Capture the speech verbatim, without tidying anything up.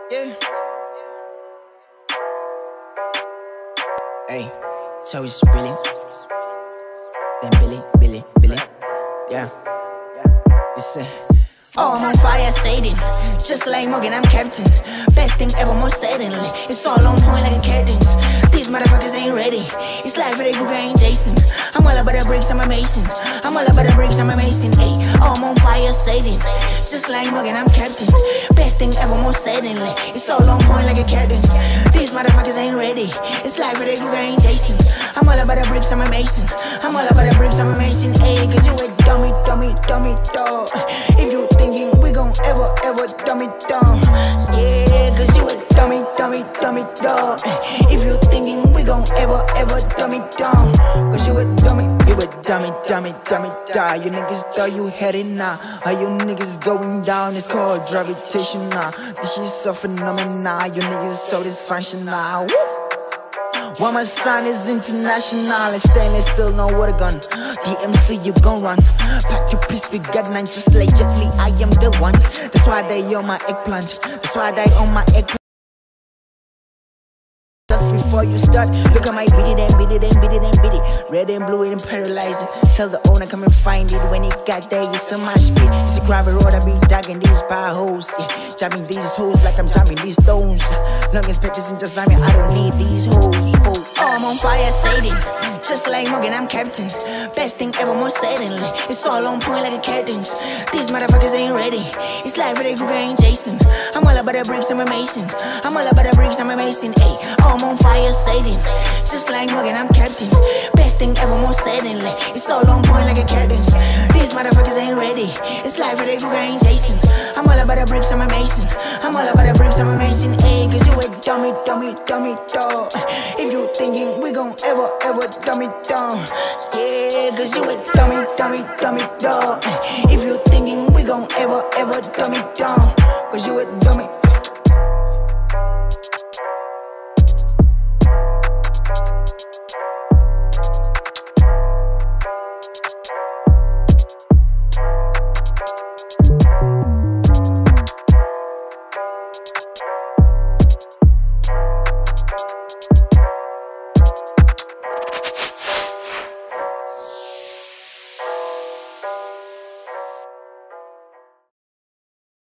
Yeah. Hey, so it's Billy. Then Billy, Billy, Billy. Yeah. This is. Oh, I'm on fire, Satan. Just like Morgan, I'm captain. Best thing ever, more suddenly. It's all on point like a cadence. These motherfuckers ain't ready. It's like Freddy Krueger ain't Jason. I'm all about the bricks, I'm a mason. I'm all about the bricks, I'm a mason. Ay, oh, I'm on fire, Satan. Just like Morgan, I'm captain. Best thing ever, more suddenly. It's all on point like a cadence. These motherfuckers ain't ready. It's like Freddy Krueger ain't Jason. I'm all about the bricks, I'm a mason. I'm all about the bricks, I'm a mason. Ay, cause you a dummy, dummy, dummy, dog. If you thinking we gon' ever, ever dumb it down, yeah, cause you a dummy, dummy, dummy dog. If you thinking we gon' ever, ever dumb it down, cause you a dummy, you a dummy, dummy, dummy dog. You niggas thought you had it now. How you niggas going down, it's called gravitation now. This shit's so phenomenal, you niggas so dysfunctional. While my son is international and stainless steel, no water gun. D M C, you gon' run. Pack your piece, we got nine, just like Jet Li, I am the one. That's why they on my eggplant. That's why they on my eggplant. Just before you start, look at my beat it and beat it and beat it and beat it. Red and blue and paralyze it. Tell the owner come and find it. When it got there, it's a my speed. It's a gravel road, I be dogging these potholes, yeah. Jabbing these hoes like I'm jabbing these stones. Long as pictures and just I mean I don't need these hoes. Oh, I'm on fire, Satan. Just like Morgan, I'm captain. Best thing ever, more suddenly. It's all on point like a cadence. These motherfuckers ain't ready. It's like Freddy Krueger ain't Jason. I'm all about the bricks, I'm a mason. I'm all about the bricks, I'm a mason. Ay, oh, I'm on fire, Satan. Just like Morgan, I'm captain. Best thing ever, more suddenly. It's all on point like a cadence. These motherfuckers ain't ready. It's like Freddy Krueger ain't Jason. I'm all about the bricks, I'm a mason. I'm all about the bricks, I'm a mason. Ay, cause you a dummy, dummy, dummy dog. If you thinking we gon' ever, ever dumb it down, yeah, cause you a dummy, dummy, dummy dog. If you thinking we gon' ever, ever dumb it down, cause you a dummy.